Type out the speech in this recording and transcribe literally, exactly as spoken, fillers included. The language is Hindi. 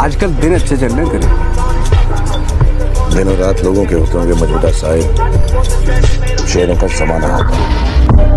आजकल दिन अच्छे चल रहे तेरे। दिनों रात लोगों के होते होंगे मौजूदा साहिब शेरों का जमाना आता है।